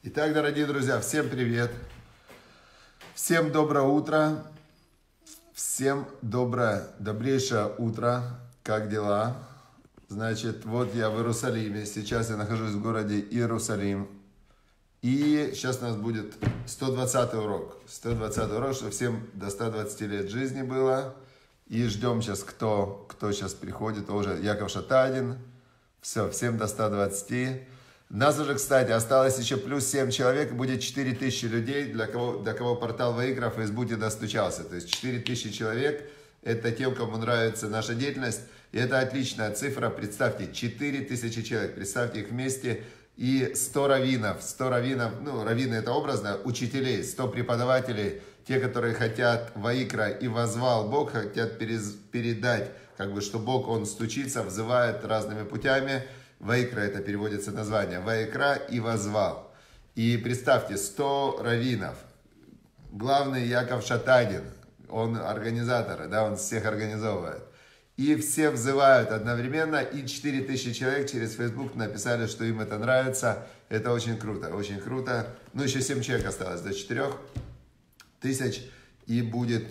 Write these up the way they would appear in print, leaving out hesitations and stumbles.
Итак, дорогие друзья, всем привет! Всем доброе утро! Всем добрейшее утро! Как дела? Значит, вот я в Иерусалиме. Сейчас я нахожусь в городе Иерусалим. И сейчас у нас будет 120-й урок. 120-й урок, чтобы всем до 120 лет жизни было. И ждем сейчас, кто сейчас приходит. Уже Яков Шатадин. Все, всем до 120. Нас уже, кстати, осталось еще плюс 7 человек, будет 4000 людей, для кого портал Ваикра в Фейсбуке достучался. То есть 4000 человек, это тем, кому нравится наша деятельность. И это отличная цифра, представьте, 4000 человек, представьте их вместе. И 100 раввинов, ну, раввины это образно, учителей, 100 преподавателей, те, которые хотят Ваикра и возвал Бог, хотят передать, что Бог, Он стучится, взывает разными путями. Ваикра это переводится название. Ваикра и возвал. И представьте, 100 раввинов. Главный Яков Шатадин. Он организатор, да, он всех организовывает. И все взывают одновременно. И 4000 человек через Facebook написали, что им это нравится. Это очень круто, очень круто. Ну, еще 7 человек осталось до 4000. И будет,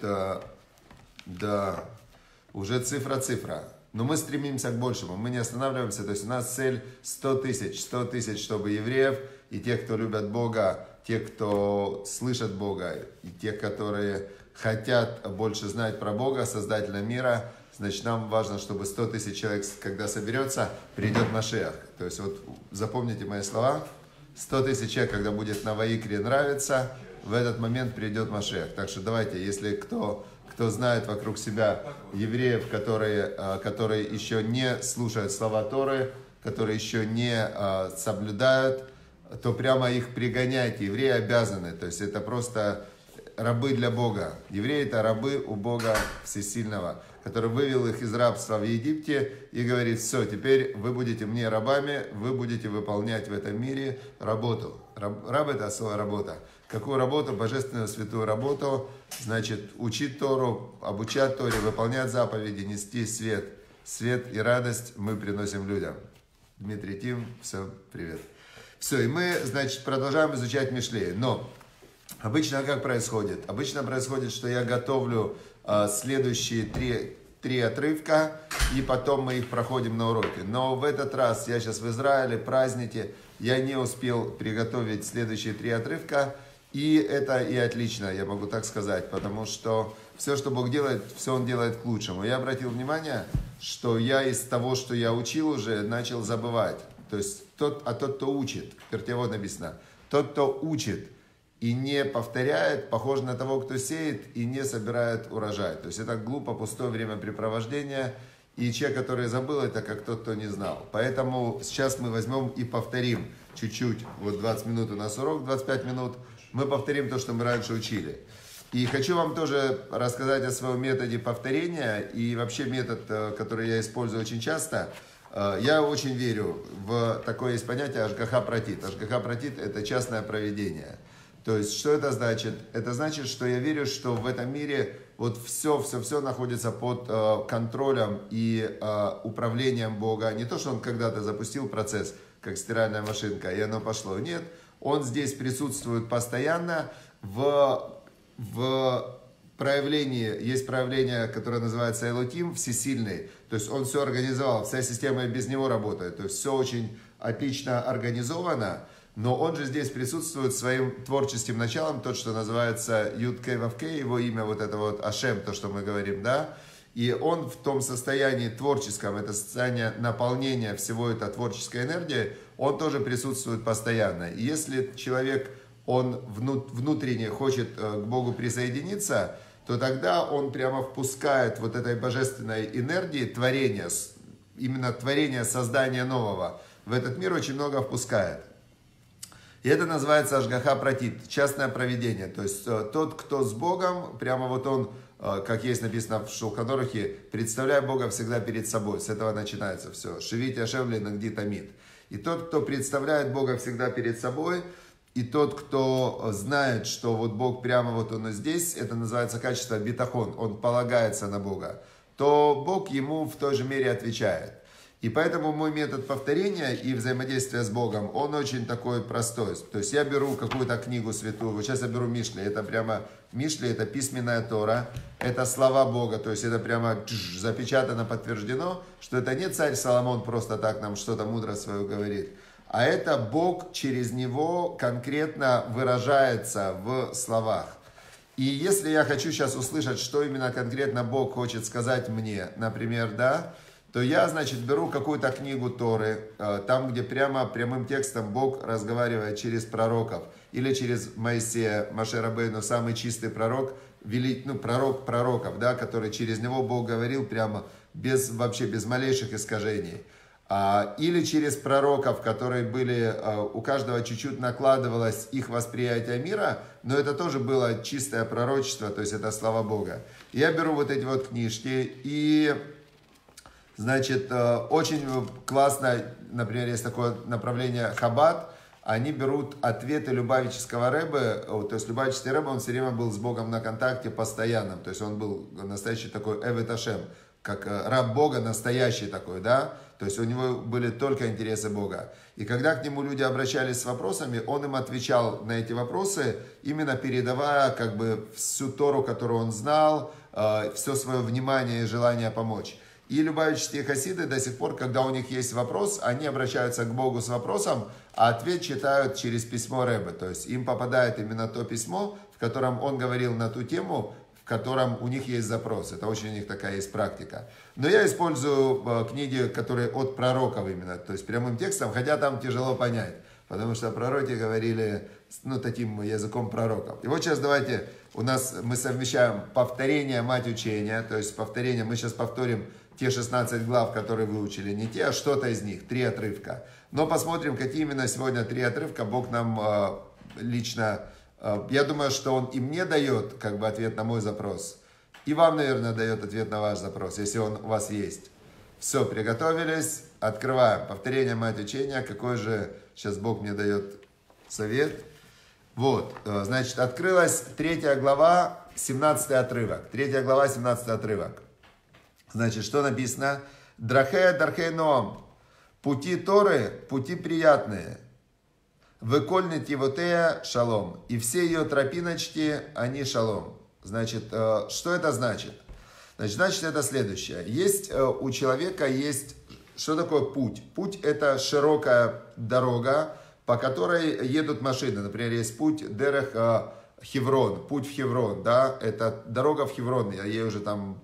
да, уже цифра. Но мы стремимся к большему, мы не останавливаемся, то есть у нас цель 100 тысяч, чтобы евреев и тех, кто любят Бога, тех, кто слышат Бога, и тех, которые хотят больше знать про Бога, Создателя мира, значит, нам важно, чтобы 100 тысяч человек, когда соберется, придет Машиах. То есть вот запомните мои слова, 100 тысяч человек, когда будет на Ваикре нравиться, в этот момент придет Машиах. Так что давайте, если кто знает вокруг себя евреев, которые еще не слушают слова Торы, которые еще не соблюдают, то прямо их пригоняйте. Евреи обязаны, то есть это просто рабы для Бога. Евреи это рабы у Бога Всесильного, который вывел их из рабства в Египте и говорит: все, теперь вы будете мне рабами, вы будете выполнять в этом мире работу. Раб это особая работа. Какую работу? Божественную святую работу. Значит, учить Тору, обучать Торе, выполнять заповеди, нести свет. Свет и радость мы приносим людям. Дмитрий Тим, все, привет. Все, и мы, значит, продолжаем изучать Мишлей. Но обычно как происходит? Обычно происходит, что я готовлю следующие три отрывка, и потом мы их проходим на уроке. Но в этот раз, я сейчас в Израиле, праздники, я не успел приготовить следующие 3 отрывка. И это и отлично, я могу так сказать, потому что все, что Бог делает, все Он делает к лучшему. Я обратил внимание, что я из того, что я учил уже, начал забывать. То есть тот, кто учит, в Пертевод написано, тот, кто учит и не повторяет, похож на того, кто сеет и не собирает урожай. То есть это глупо, пустое времяпрепровождение. И человек, который забыл, это как тот, кто не знал. Поэтому сейчас мы возьмем и повторим чуть-чуть. Вот 20 минут у нас урок, 25 минут. Мы повторим то, что мы раньше учили. И хочу вам тоже рассказать о своем методе повторения. И вообще метод, который я использую очень часто. Я очень верю в такое есть понятие Ашгаха Пратит. Ашгаха Пратит – это частное провидение. То есть, что это значит? Это значит, что я верю, что в этом мире вот все находится под контролем и управлением Бога. Не то, что Он когда-то запустил процесс, как стиральная машинка, и оно пошло. Нет, Он здесь присутствует постоянно в проявлении. Есть проявление, которое называется Элоким, всесильный. То есть Он все организовал, вся система без Него работает. То есть все очень отлично организовано. Но Он же здесь присутствует своим творческим началом, тот, что называется Юд Кей Вав Кей, его имя вот это вот Ашем, то, что мы говорим, да. И Он в том состоянии творческом, это состояние наполнения всего этой творческой энергии, Он тоже присутствует постоянно. И если человек, он внутренне хочет к Богу присоединиться, то тогда он прямо впускает вот этой божественной энергии творения, именно творения, создания нового, в этот мир очень много впускает. И это называется Ашгаха Пратит, частное провидение. То есть тот, кто с Богом, прямо вот он, как есть написано в Шулхан Арухе, представляя Бога всегда перед собой. С этого начинается все. Шевить Ашем линагди тамид. И тот, кто представляет Бога всегда перед собой, и тот, кто знает, что вот Бог прямо вот он и здесь, это называется качество битахон, он полагается на Бога, то Бог ему в той же мере отвечает. И поэтому мой метод повторения и взаимодействия с Богом, он очень такой простой. То есть я беру какую-то книгу святую, вот сейчас я беру Мишли, это прямо Мишли, это письменная Тора, это слова Бога, то есть это прямо запечатано, подтверждено, что это не царь Соломон просто так нам что-то мудро свое говорит, а это Бог через него конкретно выражается в словах. И если я хочу сейчас услышать, что именно конкретно Бог хочет сказать мне, например, да, то я, значит, беру какую-то книгу Торы, там, где прямым текстом Бог разговаривает через пророков, или через Моисея, Моше Рабейну, самый чистый пророк, пророк пророков, да, который через него Бог говорил прямо вообще без малейших искажений. Или через пророков, которые были, у каждого чуть-чуть накладывалось их восприятие мира, но это тоже было чистое пророчество, то есть это слова Бога. Я беру вот эти вот книжки и... Значит, очень классно, например, есть такое направление Хаббат, они берут ответы Любавического Ребе, то есть Любавический Ребе, он все время был с Богом на контакте постоянном, то есть он был настоящий такой Эвет Ашем, как раб Бога, настоящий такой, да, то есть у него были только интересы Бога. И когда к нему люди обращались с вопросами, он им отвечал на эти вопросы, именно передавая как бы всю Тору, которую он знал, все свое внимание и желание помочь. И любавические хасиды до сих пор, когда у них есть вопрос, они обращаются к Богу с вопросом, а ответ читают через письмо Ребе. То есть им попадает именно то письмо, в котором он говорил на ту тему, в котором у них есть запрос. Это очень у них такая есть практика. Но я использую книги, которые от пророков именно, то есть прямым текстом, хотя там тяжело понять. Потому что пророки говорили, таким языком пророков. И вот сейчас давайте, мы совмещаем повторение, мать учения, то есть повторение, мы сейчас повторим те 16 глав, которые выучили, не те, а что-то из них, 3 отрывка. Но посмотрим, какие именно сегодня 3 отрывка Бог нам лично, я думаю, что Он и мне дает как бы ответ на мой запрос, и вам, наверное, дает ответ на ваш запрос, если он у вас есть. Все, приготовились, открываем. Повторение, мать учения, какой же сейчас Бог мне дает совет. Вот, значит, открылась 3 глава, 17 отрывок. 3 глава, 17 отрывок. Значит, что написано? Драхея дархей ноам. Пути Торы, пути приятные. Выкольны тивотея шалом. И все ее тропиночки, они шалом. Значит, что это значит? Значит, это следующее. Есть у человека есть... Что такое путь? Путь это широкая дорога, по которой едут машины. Например, есть путь Дерех Хеврон, путь в Хеврон, да, это дорога в Хеврон, ей уже там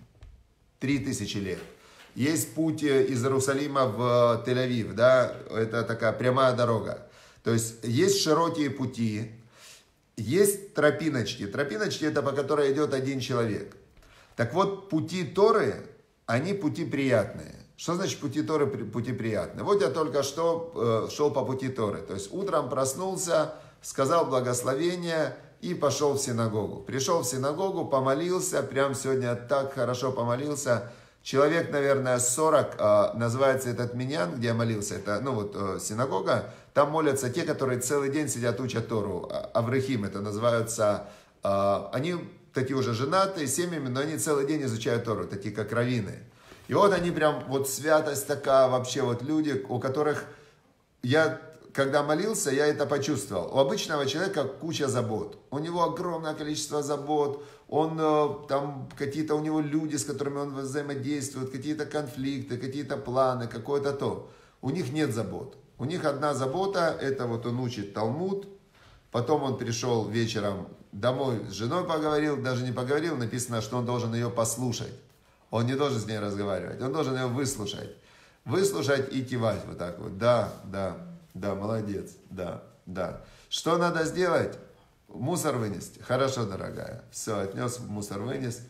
3000 лет. Есть путь из Иерусалима в Тель-Авив, да, это такая прямая дорога. То есть есть широкие пути, есть тропиночки. Тропиночки это по которой идет один человек. Так вот, пути Торы, они пути приятные. Что значит пути Торы, пути приятные? Вот я только что шел по пути Торы. То есть утром проснулся, сказал благословение и пошел в синагогу. Пришел в синагогу, помолился, прям сегодня так хорошо помолился. Человек, наверное, 40, называется этот миньян, где я молился, это, синагога. Там молятся те, которые целый день сидят, учат Тору. Аврехим это называются, они такие уже женатые, семьями, но они целый день изучают Тору, такие как раввины. И вот они прям, вот святость такая, вообще вот люди, у которых я, когда молился, я это почувствовал. У обычного человека куча забот. У него огромное количество забот. Он, там какие-то у него люди, с которыми он взаимодействует, какие-то конфликты, какие-то планы, какое-то то. У них нет забот. У них одна забота, это вот он учит Талмуд. Потом он пришел вечером домой, с женой поговорил, даже не поговорил, написано, что он должен ее послушать. Он не должен с ней разговаривать, он должен ее выслушать. Выслушать и кивать вот так вот. Да, молодец, да. Что надо сделать? Мусор вынести. Хорошо, дорогая. Все, отнес, мусор вынес.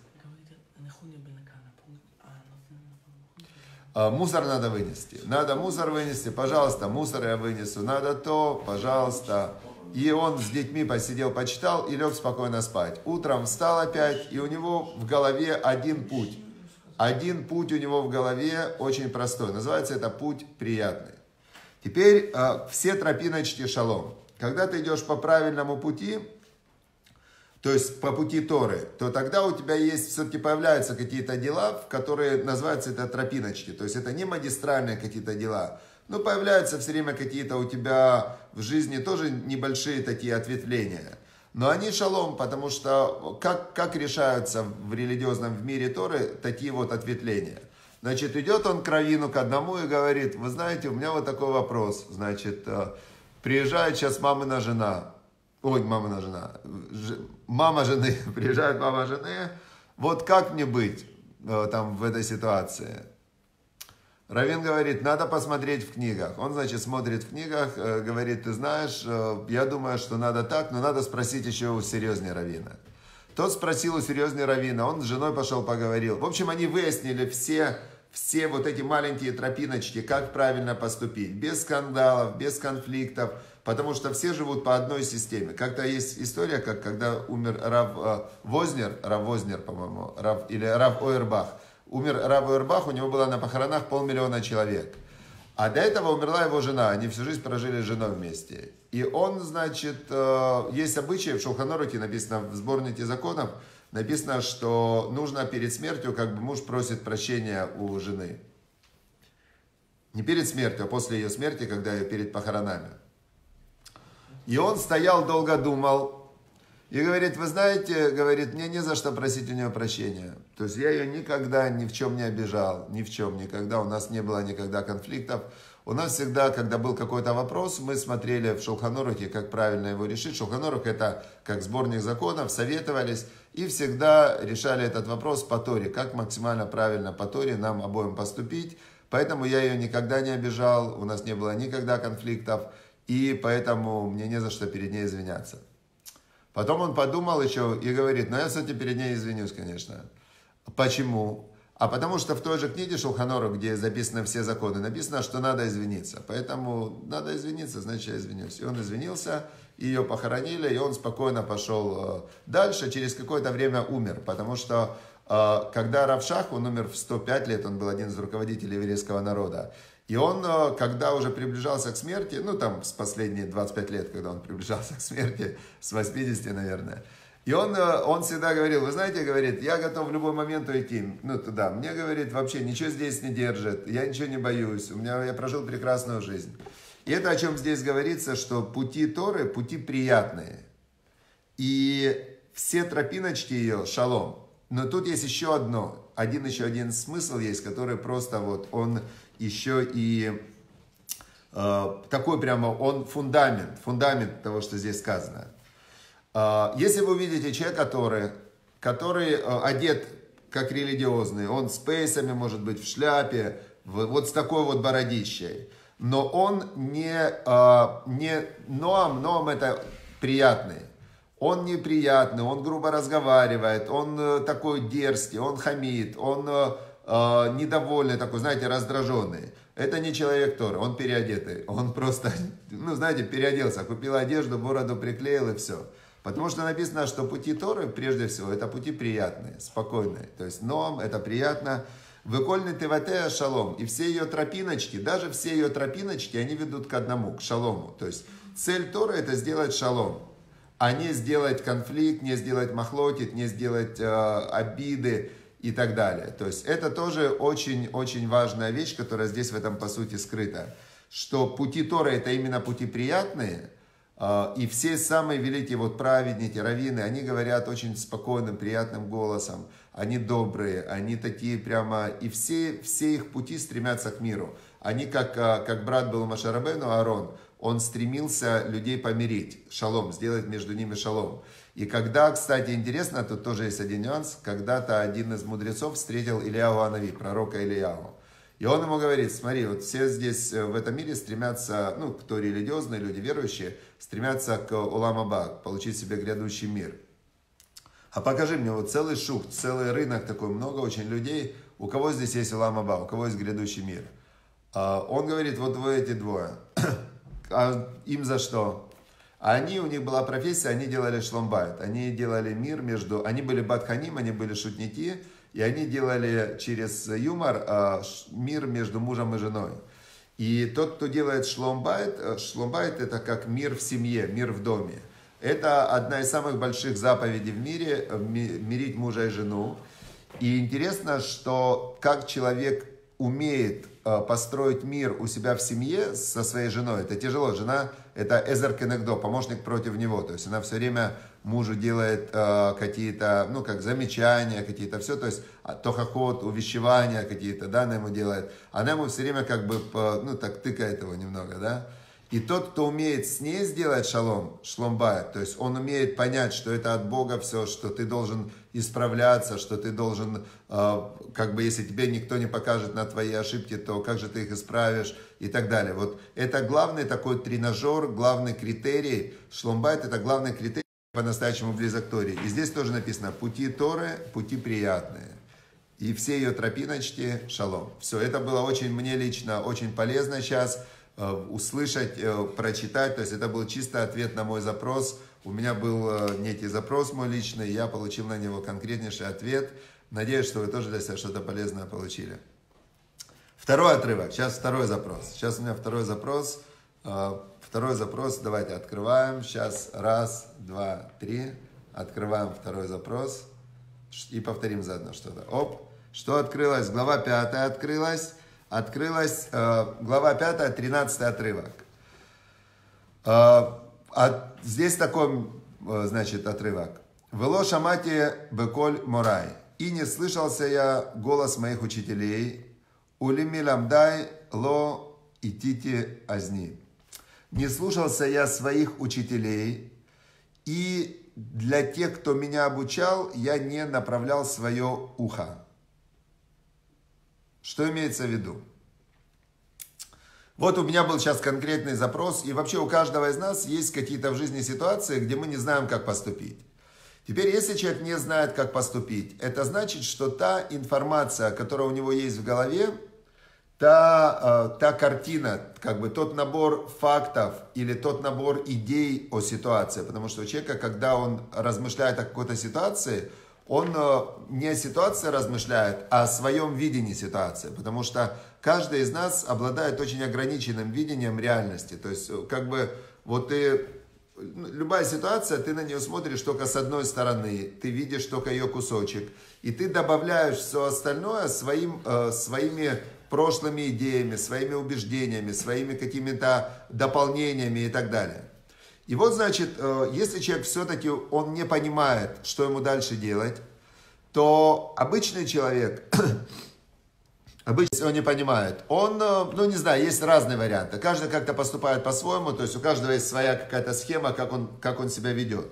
Мусор надо вынести. Надо мусор вынести, пожалуйста, мусор я вынесу. Надо то, пожалуйста. И он с детьми посидел, почитал и лег спокойно спать. Утром встал опять, и у него в голове один путь. Один путь у него в голове очень простой. Называется это путь приятный. Теперь все тропиночки шалом. Когда ты идешь по правильному пути, то есть по пути Торы, то тогда у тебя есть, все-таки появляются какие-то дела, в которые называются это тропиночки. То есть это не магистральные какие-то дела, но появляются все время какие-то у тебя в жизни тоже небольшие такие ответвления. Но они шалом, потому что как решаются в религиозном в мире Торы такие вот ответвления? Значит, идет он к раввину, к одному и говорит: вы знаете, у меня вот такой вопрос. Значит, приезжает сейчас мамина жена. Ой, мамина жена. Мама жены. Приезжает мама жены. Вот как мне быть там в этой ситуации? Раввин говорит: надо посмотреть в книгах. Он, значит, смотрит в книгах, говорит: ты знаешь, я думаю, что надо так, но надо спросить еще у серьезнее раввина. Тот спросил у серьезнее раввина, он с женой пошел поговорил. В общем, они выяснили все вот эти маленькие тропиночки, как правильно поступить. Без скандалов, без конфликтов, потому что все живут по одной системе. Как-то есть история, как когда умер Рав Вознер, по-моему, или Рав Ойербах. Умер Рав Ойербах, у него было на похоронах 500 000 человек. А до этого умерла его жена, они всю жизнь прожили с женой вместе. И он, значит, есть обычай, в Шулхан Арухе написано, в сборнике законов, написано, что нужно перед смертью, как бы муж просит прощения у жены. Не перед смертью, а после ее смерти, когда ее перед похоронами. И он стоял, долго думал, и говорит: вы знаете, говорит, мне не за что просить у нее прощения. То есть я ее никогда ни в чем не обижал, ни в чем, никогда. У нас не было никогда конфликтов. У нас всегда, когда был какой-то вопрос, мы смотрели в Шулхан Арухе, как правильно его решить. Шулхан Арух — это как сборник законов, советовались и всегда решали этот вопрос по Торе, как максимально правильно по Торе нам обоим поступить. Поэтому я ее никогда не обижал, у нас не было никогда конфликтов, и поэтому мне не за что перед ней извиняться. Потом он подумал еще и говорит: ну я, кстати, перед ней извинюсь, конечно. Почему? А потому что в той же книге Шулхан Арух, где записаны все законы, написано, что надо извиниться. Поэтому надо извиниться, значит, я извинюсь. И он извинился, ее похоронили, и он спокойно пошел дальше. Через какое-то время умер, потому что когда Рав Шах, он умер в 105 лет, он был один из руководителей еврейского народа. И он, когда уже приближался к смерти, ну там с последние 25 лет, когда он приближался к смерти, с 80, наверное, и он всегда говорил: вы знаете, говорит, я готов в любой момент уйти, ну туда. Мне, говорит, вообще ничего здесь не держит, я ничего не боюсь, я прожил прекрасную жизнь. И это о чем здесь говорится, что пути Торы, пути приятные. И все тропиночки ее шалом. Но тут есть еще один смысл есть, который просто вот он еще и такой прямо, он фундамент того, что здесь сказано. Если вы увидите человека, который одет как религиозный, он с пейсами, может быть, в шляпе, вот с такой вот бородищей, но он не ноам это приятный. Он неприятный, он грубо разговаривает, он такой дерзкий, он хамит, он недовольный такой, знаете, раздраженный. Это не человек Торы, он переодетый. Он просто, знаете, переоделся, купил одежду, бороду приклеил и все. Потому что написано, что пути Торы, прежде всего, это пути приятные, спокойные. То есть ном, это приятно. Выкольный теватея шалом. И все ее тропиночки, даже все ее тропиночки, они ведут к одному, к шалому. То есть цель Торы — это сделать шалом. А не сделать конфликт, не сделать махлокит, не сделать обиды и так далее. То есть это тоже очень-очень важная вещь, которая здесь в этом по сути скрыта. Что пути Торы — это именно пути приятные, и все самые великие вот праведники, раввины, они говорят очень спокойным, приятным голосом, они добрые, они такие прямо, и все их пути стремятся к миру. Они как брат был у Моше Рабейну, Аарон, он стремился людей помирить, шалом, сделать между ними шалом. И когда, кстати, интересно, тут тоже есть один нюанс, когда-то один из мудрецов встретил Ильяу Анави, пророка Ильяу. И он ему говорит: смотри, вот все здесь в этом мире стремятся, кто религиозные, люди верующие, стремятся к Олам Аба, получить себе грядущий мир. А покажи мне, вот целый шух, целый рынок такой, много очень людей, у кого здесь есть Олам Аба, у кого есть грядущий мир. Он говорит: вот вы эти двое. А им за что? У них была профессия, они делали шломбайт, они делали мир между, они были бадханим, они были шутники, и они делали через юмор мир между мужем и женой. И тот, кто делает шломбайт это как мир в семье, мир в доме. Это одна из самых больших заповедей в мире, мирить мужа и жену. И интересно, что как человек умеет построить мир у себя в семье со своей женой, это тяжело. Жена – это эзер кенегдо, помощник против него. То есть она все время мужу делает какие-то, ну, как замечания, какие-то все. То есть тохоход, увещевания какие-то, да, она ему делает. Она ему все время как бы, ну, так тыкает его немного, да. И тот, кто умеет с ней сделать шалом, шломбайт, то есть он умеет понять, что это от Бога все, что ты должен исправляться, что ты должен, как бы, если тебе никто не покажет на твои ошибки, то как же ты их исправишь и так далее. Вот это главный такой тренажер, главный критерий. Шломбайт – это главный критерий по-настоящему близок к Торе. И здесь тоже написано «пути Торы, пути приятные». И все ее тропиночки – шалом. Все, это было очень, мне лично, очень полезно сейчас услышать, прочитать. То есть это был чисто ответ на мой запрос. У меня был некий запрос мой личный, я получил на него конкретнейший ответ. Надеюсь, что вы тоже для себя что-то полезное получили. Второй отрывок, сейчас второй запрос. Сейчас у меня второй запрос. Второй запрос, давайте открываем. Сейчас раз, два, три. Открываем второй запрос. И повторим заодно что-то. Оп, что открылось? Глава 5 открылась. Открылась глава 5, 13 отрывок. Здесь такой, значит, отрывок. «Вело шамати беколь морай». «И не слышался я голос моих учителей, улими ламдай ло итити азни». «Не слушался я своих учителей, и для тех, кто меня обучал, я не направлял свое ухо». Что имеется в виду? Вот у меня был сейчас конкретный запрос, и вообще у каждого из нас есть какие-то в жизни ситуации, где мы не знаем, как поступить. Теперь, если человек не знает, как поступить, это значит, что та информация, которая у него есть в голове, та картина, как бы тот набор фактов или тот набор идей о ситуации, потому что у человека, когда он размышляет о какой-то ситуации, он не о ситуации размышляет, а о своем видении ситуации. Потому что каждый из нас обладает очень ограниченным видением реальности. То есть, как бы, вот любая ситуация, ты на нее смотришь только с одной стороны. Ты видишь только ее кусочек. И ты добавляешь все остальное своими прошлыми идеями, своими убеждениями, своими какими-то дополнениями и так далее. И вот, значит, если человек все-таки он не понимает, что ему дальше делать, то обычный человек, обычно он не понимает, он, ну не знаю, есть разные варианты. Каждый как-то поступает по-своему, то есть у каждого есть своя какая-то схема, как он себя ведет.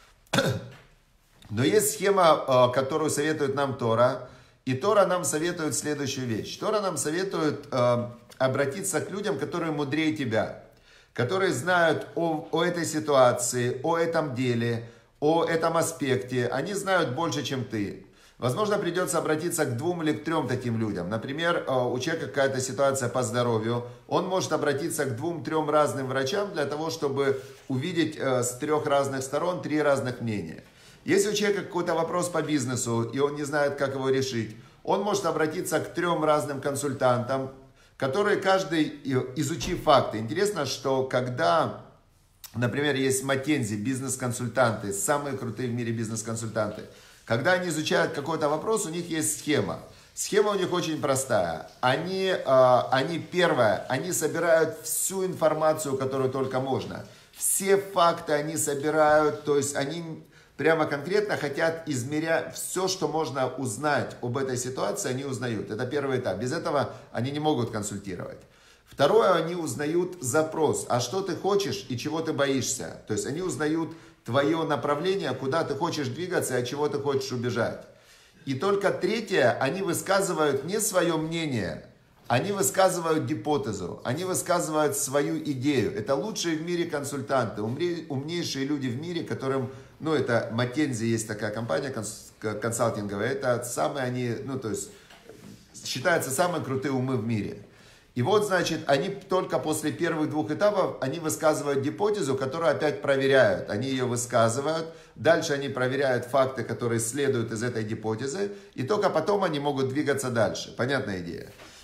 Но есть схема, которую советует нам Тора, и Тора нам советует следующую вещь. Тора нам советует обратиться к людям, которые мудрее тебя, которые знают о этой ситуации, о этом деле, о этом аспекте. Они знают больше, чем ты. Возможно, придется обратиться к 2 или к 3 таким людям. Например, у человека какая-то ситуация по здоровью. Он может обратиться к 2-3 разным врачам для того, чтобы увидеть с 3 разных сторон 3 разных мнения. Если у человека какой-то вопрос по бизнесу, и он не знает, как его решить, он может обратиться к 3 разным консультантам, которые каждый, изучив факты. Интересно, что когда, например, есть McKinsey, бизнес-консультанты, самые крутые в мире бизнес-консультанты, когда они изучают какой-то вопрос, у них есть схема. Схема у них очень простая. Они первое, они собирают всю информацию, которую только можно. Все факты они собирают, то есть они прямо конкретно хотят измерять все, что можно узнать об этой ситуации, они узнают. Это первый этап. Без этого они не могут консультировать. Второе, они узнают запрос. А что ты хочешь и чего ты боишься? То есть они узнают твое направление, куда ты хочешь двигаться и от чего ты хочешь убежать. И только третье, они высказывают не свое мнение, они высказывают гипотезу, они высказывают свою идею. Это лучшие в мире консультанты, умнейшие люди в мире, которым, ну это McKinsey, есть такая компания консалтинговая, это самые они, ну то есть считаются самые крутые умы в мире. И вот, значит, они только после первых 2 этапов, они высказывают гипотезу, которую опять проверяют. Они ее высказывают, дальше они проверяют факты, которые следуют из этой гипотезы, и только потом они могут двигаться дальше. Понятная идея.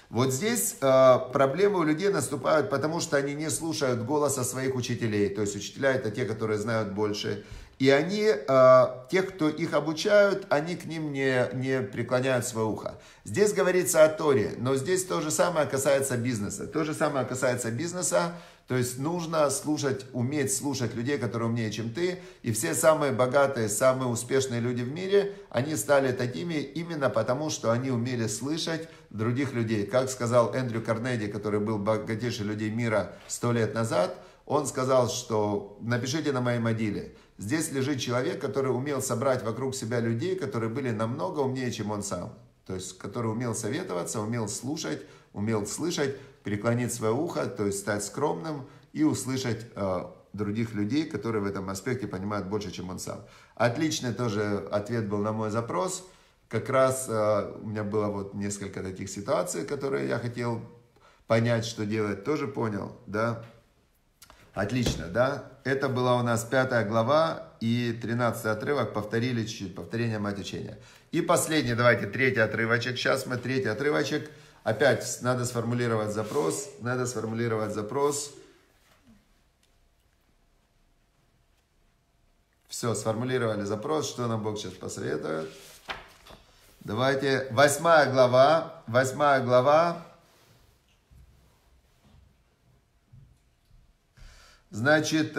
Вот здесь проблемы у людей наступают, потому что они не слушают голоса своих учителей. То есть учителя это те, которые знают больше. И они, тех, кто их обучают, они к ним не преклоняют свое ухо. Здесь говорится о Торе, но здесь то же самое касается бизнеса. То же самое касается бизнеса. То есть нужно слушать, уметь слушать людей, которые умнее, чем ты. И все самые богатые, самые успешные люди в мире, они стали такими именно потому, что они умели слышать других людей. Как сказал Эндрю Карнеди, который был богатейший людей мира 100 лет назад, он сказал, что напишите на моей могиле. Здесь лежит человек, который умел собрать вокруг себя людей, которые были намного умнее, чем он сам. То есть, который умел советоваться, умел слушать, умел слышать, преклонить свое ухо, то есть стать скромным и услышать других людей, которые в этом аспекте понимают больше, чем он сам. Отличный тоже ответ был на мой запрос. Как раз у меня было вот несколько таких ситуаций, которые я хотел понять, что делать, тоже понял, да. Отлично, да. Это была у нас 5 глава и 13 отрывок, повторили чуть-чуть, повторение мать учения. И последний, давайте, 3 отрывочек. Сейчас мы 3 отрывочек. Опять надо сформулировать запрос. Все, сформулировали запрос. Что нам Бог сейчас посоветует? Давайте. 8 глава. Значит,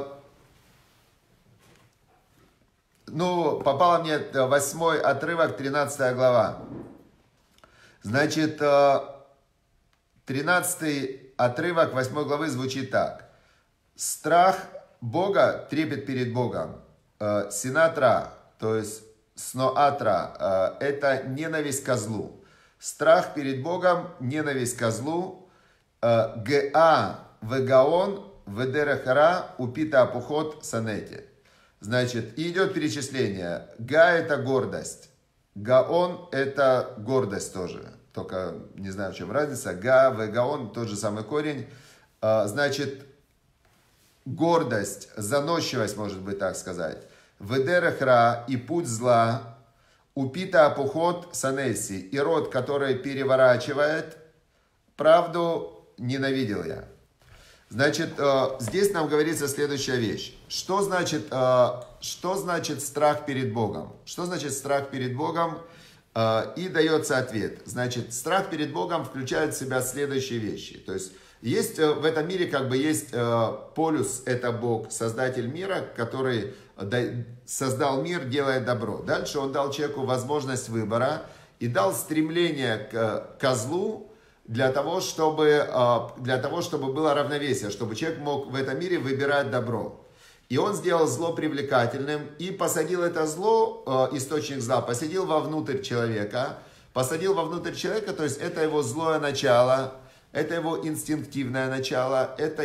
попало мне 8 отрывок, 13 глава. Значит, 13 отрывок 8 главы звучит так. Страх Бога, трепет перед Богом. Синатра, то есть сноатра, это ненависть ко злу. Страх перед Богом, ненависть ко злу. Га вегаон ведерахара упита апухот санете. Значит, идет перечисление. Га это гордость. Гаон это гордость тоже. Только не знаю, в чем разница. Га, вегаон, тот же самый корень. Значит, гордость, заносчивость, может быть так сказать. Ведерахра и путь зла. Упита апухот санеси. И род, который переворачивает правду, ненавидел я. Значит, здесь нам говорится следующая вещь. Что значит страх перед Богом? Что значит страх перед Богом? И дается ответ. Значит, страх перед Богом включает в себя следующие вещи. То есть в этом мире есть полюс, это Бог, создатель мира, который создал мир, делает добро. Дальше он дал человеку возможность выбора и дал стремление к козлу, для того, чтобы было равновесие, чтобы человек мог в этом мире выбирать добро. И он сделал зло привлекательным и посадил это зло, источник зла, посадил вовнутрь человека. То есть это его злое начало, это его инстинктивное начало, это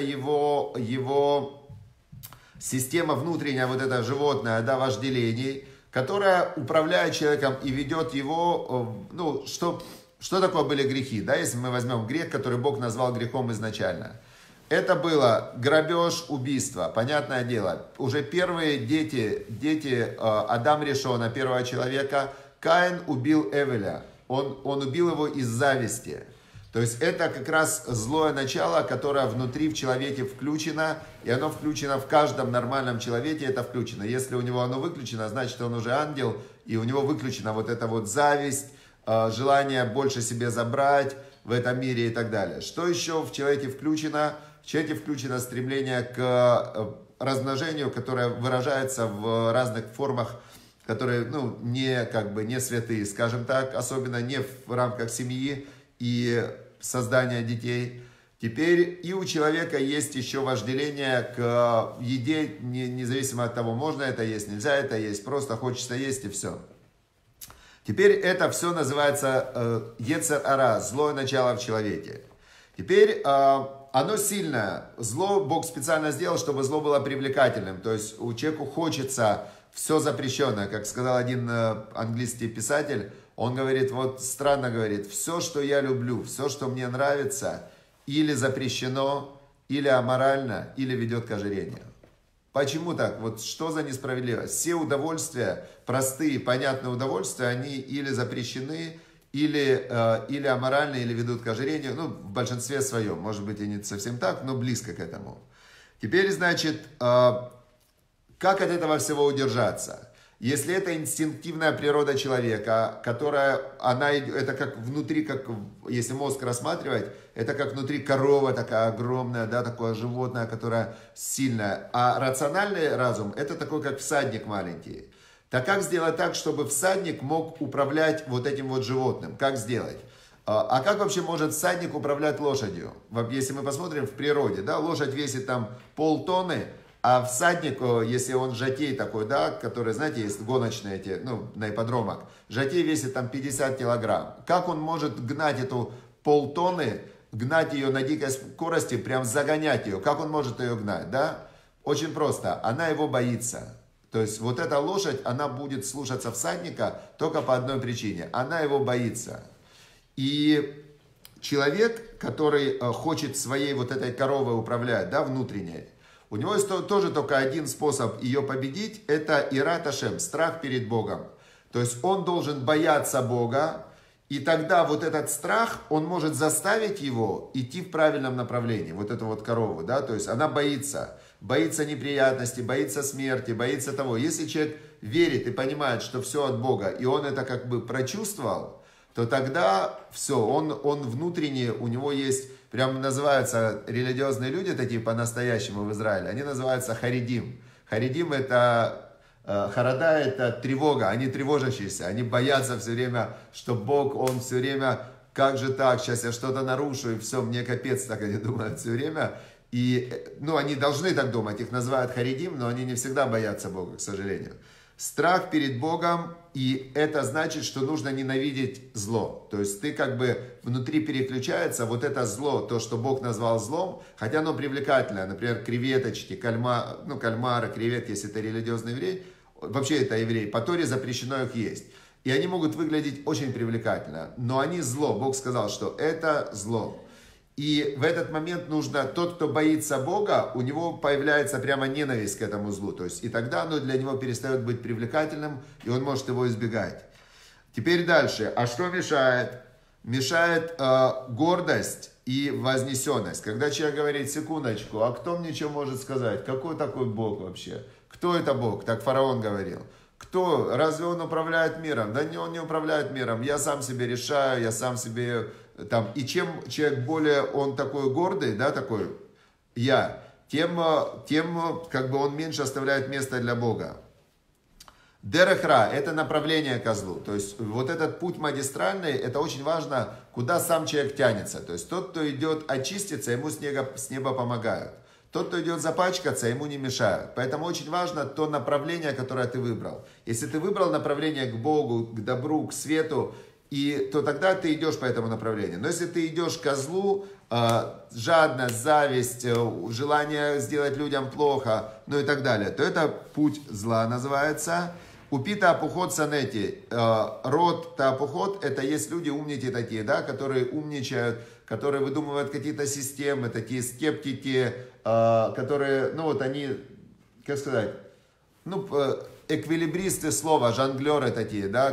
его система внутренняя, вот эта животная, да, вожделений, которая управляет человеком и ведет его, что такое были грехи, да, если мы возьмем грех, который Бог назвал грехом изначально. Это было грабеж, убийство, понятное дело. Уже первые дети Адам Ришона, первого человека, Каин убил Эвеля. Он убил его из зависти. То есть это как раз злое начало, которое внутри в человеке включено, и оно включено в каждом нормальном человеке, это включено. Если у него оно выключено, значит он уже ангел, и у него выключена вот эта вот зависть, желание больше себе забрать в этом мире и так далее. Что еще в человеке включено? В человеке включено стремление к размножению, которое выражается в разных формах, которые не святые, скажем так, особенно не в рамках семьи и создания детей. Теперь и у человека есть еще вожделение к еде, независимо от того, можно это есть, нельзя это есть, просто хочется есть и все. Теперь это все называется Йецер ара, злое начало в человеке. Теперь оно сильное. Зло Бог специально сделал, чтобы зло было привлекательным. То есть у человека хочется все запрещенное. Как сказал один английский писатель, он говорит, вот странно говорит, все, что я люблю, все, что мне нравится, или запрещено, или аморально, или ведет к ожирению. Почему так? Вот что за несправедливость? Все удовольствия, простые, понятные удовольствия, они или запрещены, или аморальны, или ведут к ожирению, ну, в большинстве своем, может быть, и не совсем так, но близко к этому. Теперь, значит, как от этого всего удержаться? Если это инстинктивная природа человека, которая, это как внутри, как, если мозг рассматривать, это как внутри корова такая огромная, да, такое животное, которое сильное. А рациональный разум, это такой, как всадник маленький. Так как сделать так, чтобы всадник мог управлять вот этим вот животным? Как сделать? А как вообще может всадник управлять лошадью? Если мы посмотрим в природе, да, лошадь весит там полтонны, а всадник, если он жатей такой, да, который, знаете, есть гоночные эти, ну, на ипподромах, жатей весит там 50 килограмм. Как он может гнать эту полтонны, гнать ее на дикой скорости, прям загонять ее? Как он может ее гнать, да? Очень просто, она его боится. То есть вот эта лошадь, она будет слушаться всадника только по одной причине. Она его боится. И человек, который хочет своей вот этой коровой управлять, да, внутренней, у него есть тоже только один способ ее победить, это ират Ашем, страх перед Богом. То есть он должен бояться Бога, и тогда вот этот страх, он может заставить его идти в правильном направлении, вот эту вот корову, да, то есть она боится неприятностей, боится смерти, боится того. Если человек верит и понимает, что все от Бога, и он это как бы прочувствовал, то тогда все, он внутренне, у него есть, прям называются религиозные люди такие по-настоящему в Израиле, они называются харидим. Харидим это, харада это тревога, они тревожащиеся, они боятся все время, что Бог, он все время, как же так, сейчас я что-то нарушу, и все, мне капец, так они думают все время. И, ну, они должны так думать, их называют харидим, но они не всегда боятся Бога, к сожалению. Страх перед Богом, и это значит, что нужно ненавидеть зло. То есть ты как бы внутри переключается вот это зло, то, что Бог назвал злом, хотя оно привлекательное. Например, креветочки, кальмары, креветки, если это религиозный еврей, вообще это еврей, по Торе запрещено их есть. И они могут выглядеть очень привлекательно, но они зло. Бог сказал, что это зло. И в этот момент нужно, тот, кто боится Бога, у него появляется прямо ненависть к этому злу. То есть, и тогда оно для него перестает быть привлекательным, и он может его избегать. Теперь дальше. А что мешает? Мешает гордость и вознесенность. Когда человек говорит, секундочку, а кто мне что может сказать? Какой такой Бог вообще? Кто это Бог? Так фараон говорил. Кто? Разве он управляет миром? Да не, он не управляет миром. Я сам себе решаю, я сам себе... Там, и чем человек более, он такой гордый, да, такой, тем как бы он меньше оставляет места для Бога. Дерехра – это направление козлу. То есть, вот этот путь магистральный, это очень важно, куда сам человек тянется. То есть, тот, кто идет очиститься, ему с неба помогают. Тот, кто идет запачкаться, ему не мешают. Поэтому очень важно то направление, которое ты выбрал. Если ты выбрал направление к Богу, к добру, к свету, то тогда ты идешь по этому направлению. Но если ты идешь к козлу, жадность, зависть, желание сделать людям плохо, ну и так далее, то это путь зла называется. Упи таапухот санети. Род таапухот, это есть люди умники такие, да, которые умничают, которые выдумывают какие-то системы, такие скептики, которые, ну вот они, как сказать, ну, эквилибристы слова, жонглеры такие, да,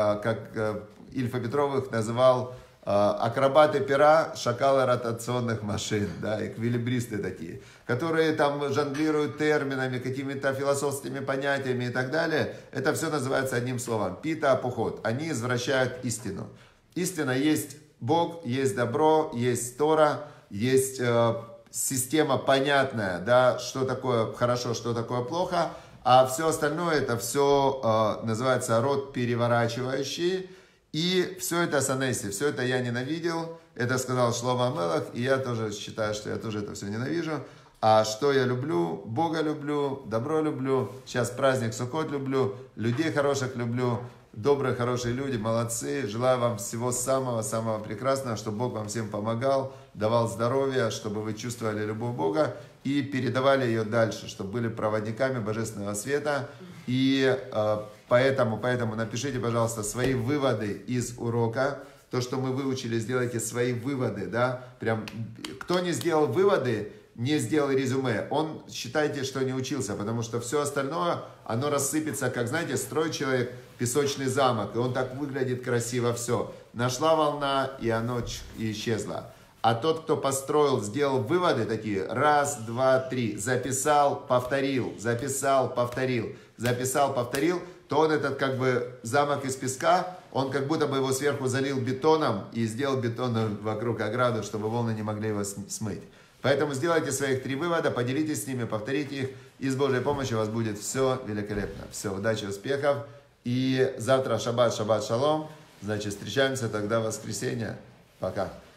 как Ильфа Петров их называл акробаты пера, шакалы ротационных машин, да, эквилибристы такие, которые там жонглируют терминами, какими-то философскими понятиями и так далее. Это все называется одним словом. Пита апухот. Они извращают истину. Истина есть Бог, есть добро, есть Тора, есть система понятная, да, что такое хорошо, что такое плохо, а все остальное это все называется род переворачивающий. И все это санеси, все это я ненавидел, это сказал Шломо Амелах, и я тоже считаю, что я тоже это все ненавижу. А что я люблю? Бога люблю, добро люблю, сейчас праздник Суккот люблю, людей хороших люблю, добрые, хорошие люди, молодцы. Желаю вам всего самого-самого прекрасного, чтобы Бог вам всем помогал, давал здоровья, чтобы вы чувствовали любовь Бога и передавали ее дальше, чтобы были проводниками Божественного света. И поэтому напишите, пожалуйста, свои выводы из урока. То, что мы выучили, сделайте свои выводы, да. Прям, кто не сделал выводы, не сделал резюме, он, считайте, что не учился, потому что все остальное, оно рассыпется, как, знаете, строит человек песочный замок, и он так выглядит красиво, все. Нашла волна, и оно исчезло. А тот, кто построил, сделал выводы такие, раз, два, три, записал, повторил, записал, повторил, записал, повторил, то он этот как бы замок из песка, он как будто бы его сверху залил бетоном и сделал бетоном вокруг ограду, чтобы волны не могли его смыть. Поэтому сделайте своих 3 вывода, поделитесь с ними, повторите их, и с Божьей помощью у вас будет все великолепно. Все, удачи, успехов, и завтра шаббат, шалом, значит, встречаемся тогда в воскресенье. Пока.